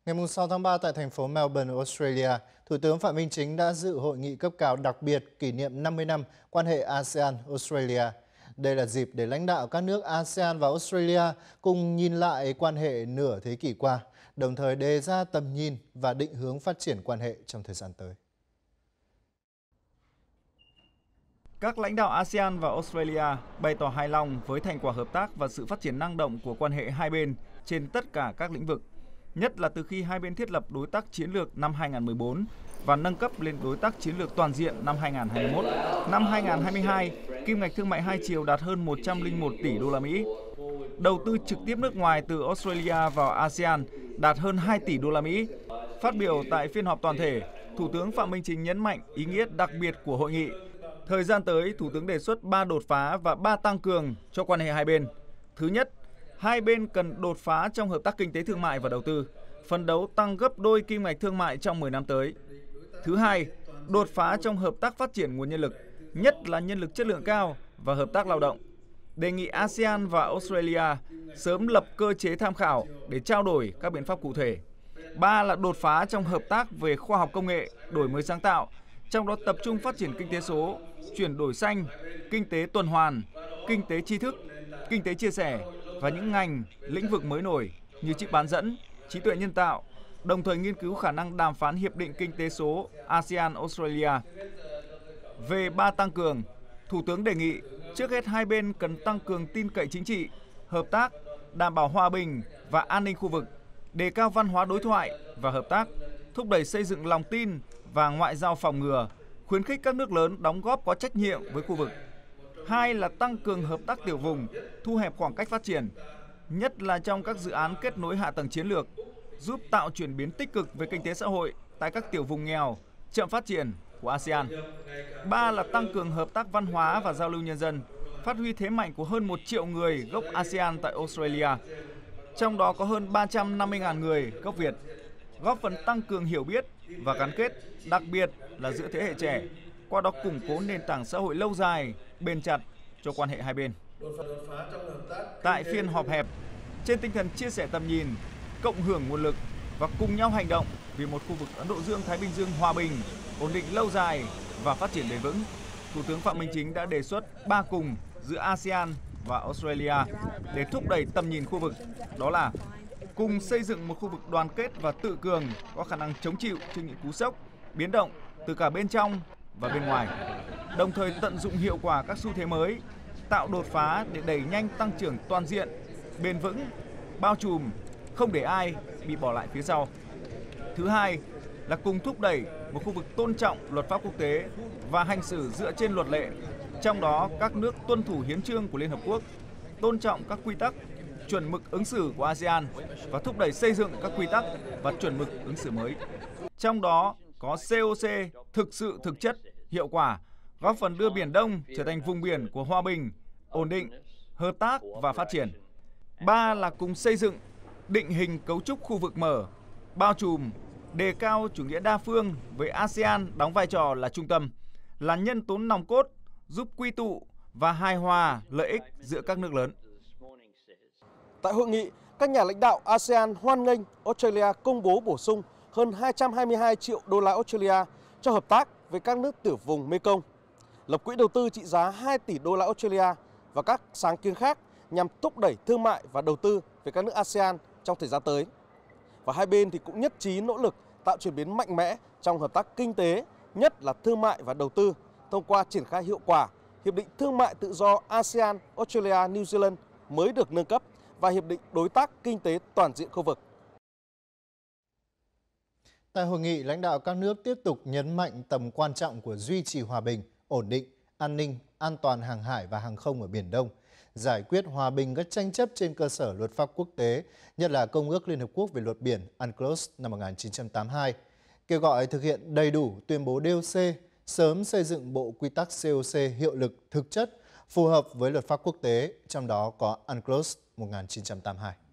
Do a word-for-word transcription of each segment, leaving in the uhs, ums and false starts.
Ngày sáu tháng ba tại thành phố Melbourne, Australia, Thủ tướng Phạm Minh Chính đã dự hội nghị cấp cao đặc biệt kỷ niệm năm mươi năm quan hệ ASEAN-Australia. Đây là dịp để lãnh đạo các nước ASEAN và Australia cùng nhìn lại quan hệ nửa thế kỷ qua, đồng thời đề ra tầm nhìn và định hướng phát triển quan hệ trong thời gian tới. Các lãnh đạo ASEAN và Australia bày tỏ hài lòng với thành quả hợp tác và sự phát triển năng động của quan hệ hai bên trên tất cả các lĩnh vực, nhất là từ khi hai bên thiết lập đối tác chiến lược năm hai nghìn không trăm mười bốn và nâng cấp lên đối tác chiến lược toàn diện năm hai nghìn không trăm hai mươi mốt. Năm hai nghìn không trăm hai mươi hai, kim ngạch thương mại hai chiều đạt hơn một trăm lẻ một tỷ đô la Mỹ. Đầu tư trực tiếp nước ngoài từ Australia vào ASEAN đạt hơn hai tỷ đô la Mỹ. Phát biểu tại phiên họp toàn thể, Thủ tướng Phạm Minh Chính nhấn mạnh ý nghĩa đặc biệt của hội nghị. Thời gian tới, Thủ tướng đề xuất ba đột phá và ba tăng cường cho quan hệ hai bên. Thứ nhất, hai bên cần đột phá trong hợp tác kinh tế thương mại và đầu tư, phấn đấu tăng gấp đôi kim ngạch thương mại trong mười năm tới. Thứ hai, đột phá trong hợp tác phát triển nguồn nhân lực, nhất là nhân lực chất lượng cao và hợp tác lao động. Đề nghị ASEAN và Australia sớm lập cơ chế tham khảo để trao đổi các biện pháp cụ thể. Ba là đột phá trong hợp tác về khoa học công nghệ, đổi mới sáng tạo, trong đó tập trung phát triển kinh tế số, chuyển đổi xanh, kinh tế tuần hoàn, kinh tế tri thức, kinh tế chia sẻ và những ngành, lĩnh vực mới nổi như chip bán dẫn, trí tuệ nhân tạo, đồng thời nghiên cứu khả năng đàm phán hiệp định kinh tế số ASEAN-Australia. Về ba tăng cường, Thủ tướng đề nghị trước hết hai bên cần tăng cường tin cậy chính trị, hợp tác, đảm bảo hòa bình và an ninh khu vực, đề cao văn hóa đối thoại và hợp tác, thúc đẩy xây dựng lòng tin và ngoại giao phòng ngừa, khuyến khích các nước lớn đóng góp có trách nhiệm với khu vực. Hai là tăng cường hợp tác tiểu vùng, thu hẹp khoảng cách phát triển, nhất là trong các dự án kết nối hạ tầng chiến lược, giúp tạo chuyển biến tích cực về kinh tế xã hội tại các tiểu vùng nghèo, chậm phát triển của ASEAN. Ba là tăng cường hợp tác văn hóa và giao lưu nhân dân, phát huy thế mạnh của hơn một triệu người gốc ASEAN tại Australia, trong đó có hơn ba trăm năm mươi nghìn người gốc Việt, góp phần tăng cường hiểu biết và gắn kết, đặc biệt là giữa thế hệ trẻ, qua đó củng cố nền tảng xã hội lâu dài, bền chặt cho quan hệ hai bên. Tại phiên họp hẹp, trên tinh thần chia sẻ tầm nhìn, cộng hưởng nguồn lực và cùng nhau hành động vì một khu vực Ấn Độ Dương-Thái Bình Dương hòa bình, ổn định lâu dài và phát triển bền vững, Thủ tướng Phạm Minh Chính đã đề xuất ba cùng giữa ASEAN và Australia để thúc đẩy tầm nhìn khu vực, đó là cùng xây dựng một khu vực đoàn kết và tự cường có khả năng chống chịu trước những cú sốc, biến động từ cả bên trong và bên ngoài, đồng thời tận dụng hiệu quả các xu thế mới, tạo đột phá để đẩy nhanh tăng trưởng toàn diện, bền vững, bao trùm, không để ai bị bỏ lại phía sau. Thứ hai là cùng thúc đẩy một khu vực tôn trọng luật pháp quốc tế và hành xử dựa trên luật lệ, trong đó các nước tuân thủ hiến chương của Liên Hợp Quốc, tôn trọng các quy tắc, chuẩn mực ứng xử của ASEAN và thúc đẩy xây dựng các quy tắc và chuẩn mực ứng xử mới. Trong đó có xê ô xê thực sự thực chất, hiệu quả, góp phần đưa Biển Đông trở thành vùng biển của hòa bình, ổn định, hợp tác và phát triển. Ba là cùng xây dựng, định hình cấu trúc khu vực mở, bao trùm, đề cao chủ nghĩa đa phương với ASEAN đóng vai trò là trung tâm, là nhân tố nòng cốt, giúp quy tụ và hài hòa lợi ích giữa các nước lớn. Tại hội nghị, các nhà lãnh đạo ASEAN hoan nghênh Australia công bố bổ sung hơn hai trăm hai mươi hai triệu đô la Australia cho hợp tác với các nước tiểu vùng Mekong, lập quỹ đầu tư trị giá hai tỷ đô la Australia và các sáng kiến khác nhằm thúc đẩy thương mại và đầu tư với các nước ASEAN trong thời gian tới. Và hai bên thì cũng nhất trí nỗ lực tạo chuyển biến mạnh mẽ trong hợp tác kinh tế, nhất là thương mại và đầu tư, thông qua triển khai hiệu quả Hiệp định Thương mại Tự do ASEAN, Australia, New Zealand mới được nâng cấp và Hiệp định Đối tác Kinh tế Toàn diện khu vực. Tại hội nghị, lãnh đạo các nước tiếp tục nhấn mạnh tầm quan trọng của duy trì hòa bình, ổn định, an ninh, an toàn hàng hải và hàng không ở Biển Đông, giải quyết hòa bình các tranh chấp trên cơ sở luật pháp quốc tế, nhất là Công ước Liên Hợp Quốc về luật biển UNCLOS năm một nghìn chín trăm tám mươi hai, kêu gọi thực hiện đầy đủ tuyên bố đê ô xê, sớm xây dựng bộ quy tắc xê ô xê hiệu lực thực chất, phù hợp với luật pháp quốc tế, trong đó có UNCLOS một nghìn chín trăm tám mươi hai.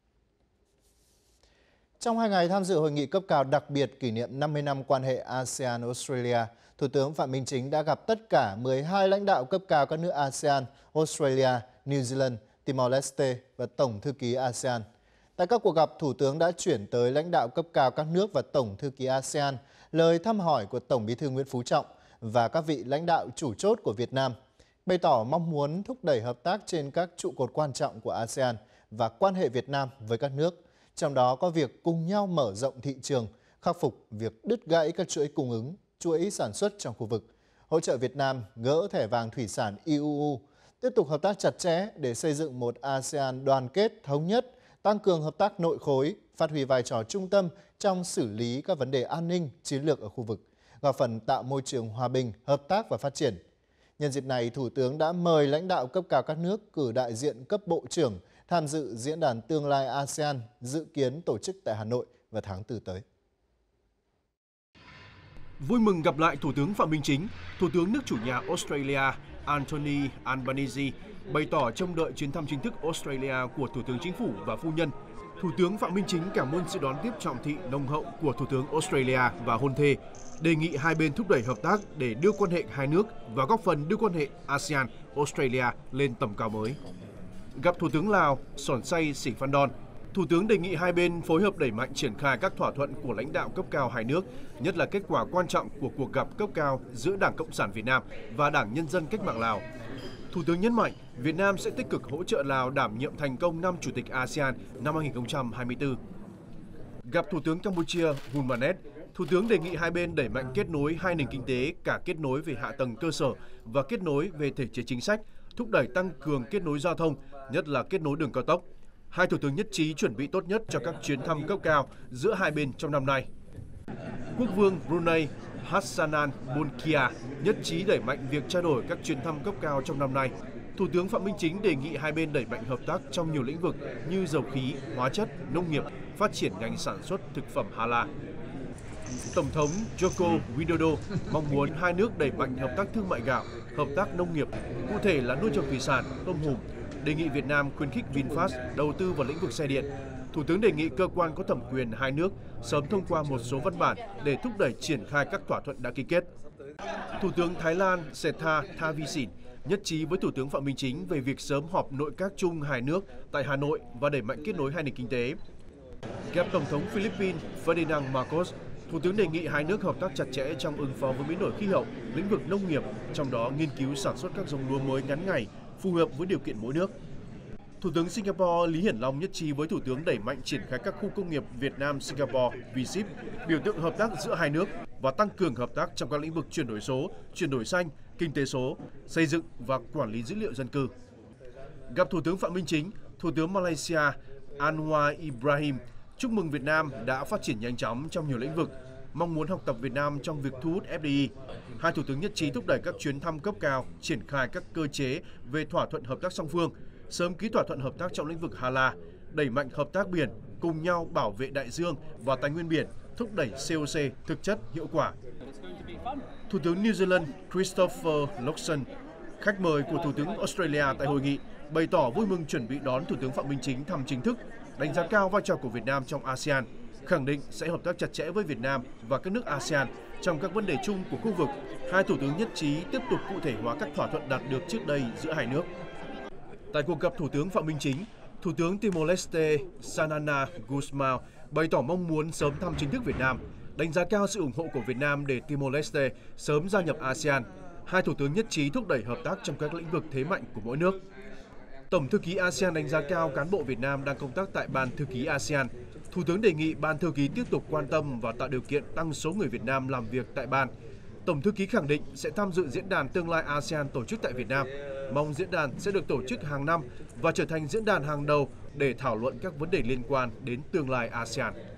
Trong hai ngày tham dự hội nghị cấp cao đặc biệt kỷ niệm năm mươi năm quan hệ ASEAN-Australia, Thủ tướng Phạm Minh Chính đã gặp tất cả mười hai lãnh đạo cấp cao các nước ASEAN, Australia, New Zealand, Timor-Leste và Tổng thư ký ASEAN. Tại các cuộc gặp, Thủ tướng đã chuyển tới lãnh đạo cấp cao các nước và Tổng thư ký a sê an lời thăm hỏi của Tổng Bí thư Nguyễn Phú Trọng và các vị lãnh đạo chủ chốt của Việt Nam, bày tỏ mong muốn thúc đẩy hợp tác trên các trụ cột quan trọng của a sê an và quan hệ Việt Nam với các nước, trong đó có việc cùng nhau mở rộng thị trường, khắc phục việc đứt gãy các chuỗi cung ứng, chuỗi sản xuất trong khu vực, hỗ trợ Việt Nam gỡ thẻ vàng thủy sản i u u, tiếp tục hợp tác chặt chẽ để xây dựng một a sê an đoàn kết, thống nhất, tăng cường hợp tác nội khối, phát huy vai trò trung tâm trong xử lý các vấn đề an ninh, chiến lược ở khu vực, góp phần tạo môi trường hòa bình, hợp tác và phát triển. Nhân dịp này, Thủ tướng đã mời lãnh đạo cấp cao các nước cử đại diện cấp bộ trưởng tham dự diễn đàn tương lai a sê an dự kiến tổ chức tại Hà Nội vào tháng tư tới. Vui mừng gặp lại Thủ tướng Phạm Minh Chính, Thủ tướng nước chủ nhà Australia Anthony Albanese bày tỏ trông đợi chuyến thăm chính thức Australia của Thủ tướng Chính phủ và phu nhân. Thủ tướng Phạm Minh Chính cảm ơn sự đón tiếp trọng thị nồng hậu của Thủ tướng Australia và hôn thê, đề nghị hai bên thúc đẩy hợp tác để đưa quan hệ hai nước và góp phần đưa quan hệ a sê an-Australia lên tầm cao mới. Gặp Thủ tướng Lào Sòn Say Sĩ Phan Đon, Thủ tướng đề nghị hai bên phối hợp đẩy mạnh triển khai các thỏa thuận của lãnh đạo cấp cao hai nước, nhất là kết quả quan trọng của cuộc gặp cấp cao giữa Đảng Cộng sản Việt Nam và Đảng Nhân dân Cách mạng Lào. Thủ tướng nhấn mạnh Việt Nam sẽ tích cực hỗ trợ Lào đảm nhiệm thành công năm Chủ tịch a sê an năm hai nghìn không trăm hai mươi tư. Gặp Thủ tướng Campuchia Hun Manet, Thủ tướng đề nghị hai bên đẩy mạnh kết nối hai nền kinh tế, cả kết nối về hạ tầng cơ sở và kết nối về thể chế chính sách, thúc đẩy tăng cường kết nối giao thông, nhất là kết nối đường cao tốc. Hai thủ tướng nhất trí chuẩn bị tốt nhất cho các chuyến thăm cấp cao giữa hai bên trong năm nay. Quốc vương Brunei Hassanan Bolkiah nhất trí đẩy mạnh việc trao đổi các chuyến thăm cấp cao trong năm nay. Thủ tướng Phạm Minh Chính đề nghị hai bên đẩy mạnh hợp tác trong nhiều lĩnh vực như dầu khí, hóa chất, nông nghiệp, phát triển ngành sản xuất thực phẩm halal. Tổng thống Joko Widodo mong muốn hai nước đẩy mạnh hợp tác thương mại gạo, hợp tác nông nghiệp, cụ thể là nuôi trồng thủy sản, tôm hùm, đề nghị Việt Nam khuyến khích VinFast đầu tư vào lĩnh vực xe điện. Thủ tướng đề nghị cơ quan có thẩm quyền hai nước sớm thông qua một số văn bản để thúc đẩy triển khai các thỏa thuận đã ký kết. Thủ tướng Thái Lan Srettha Thavisin nhất trí với Thủ tướng Phạm Minh Chính về việc sớm họp nội các chung hai nước tại Hà Nội và đẩy mạnh kết nối hai nền kinh tế. Gặp Tổng thống Philippines Ferdinand Marcos, Thủ tướng đề nghị hai nước hợp tác chặt chẽ trong ứng phó với biến đổi khí hậu, lĩnh vực nông nghiệp, trong đó nghiên cứu sản xuất các giống lúa mới ngắn ngày, phù hợp với điều kiện mỗi nước. Thủ tướng Singapore Lý Hiển Long nhất trí với Thủ tướng đẩy mạnh triển khai các khu công nghiệp Việt Nam-Singapore V S I P, biểu tượng hợp tác giữa hai nước và tăng cường hợp tác trong các lĩnh vực chuyển đổi số, chuyển đổi xanh, kinh tế số, xây dựng và quản lý dữ liệu dân cư. Gặp Thủ tướng Phạm Minh Chính, Thủ tướng Malaysia Anwar Ibrahim chúc mừng Việt Nam đã phát triển nhanh chóng trong nhiều lĩnh vực, mong muốn học tập Việt Nam trong việc thu hút F D I. Hai thủ tướng nhất trí thúc đẩy các chuyến thăm cấp cao, triển khai các cơ chế về thỏa thuận hợp tác song phương, sớm ký thỏa thuận hợp tác trong lĩnh vực halal, đẩy mạnh hợp tác biển, cùng nhau bảo vệ đại dương và tài nguyên biển, thúc đẩy C O C thực chất hiệu quả. Thủ tướng New Zealand Christopher Luxon, khách mời của Thủ tướng Australia tại hội nghị, bày tỏ vui mừng chuẩn bị đón Thủ tướng Phạm Minh Chính thăm chính thức, đánh giá cao vai trò của Việt Nam trong a sê an, khẳng định sẽ hợp tác chặt chẽ với Việt Nam và các nước a sê an trong các vấn đề chung của khu vực. Hai thủ tướng nhất trí tiếp tục cụ thể hóa các thỏa thuận đạt được trước đây giữa hai nước. Tại cuộc gặp Thủ tướng Phạm Minh Chính, Thủ tướng Timor-Leste Xanana Gusmão bày tỏ mong muốn sớm thăm chính thức Việt Nam, đánh giá cao sự ủng hộ của Việt Nam để Timor-Leste sớm gia nhập a sê an. Hai thủ tướng nhất trí thúc đẩy hợp tác trong các lĩnh vực thế mạnh của mỗi nước. Tổng thư ký a sê an đánh giá cao cán bộ Việt Nam đang công tác tại Ban Thư ký a sê an. Thủ tướng đề nghị Ban Thư ký tiếp tục quan tâm và tạo điều kiện tăng số người Việt Nam làm việc tại Ban. Tổng thư ký khẳng định sẽ tham dự diễn đàn tương lai a sê an tổ chức tại Việt Nam. Mong diễn đàn sẽ được tổ chức hàng năm và trở thành diễn đàn hàng đầu để thảo luận các vấn đề liên quan đến tương lai a sê an.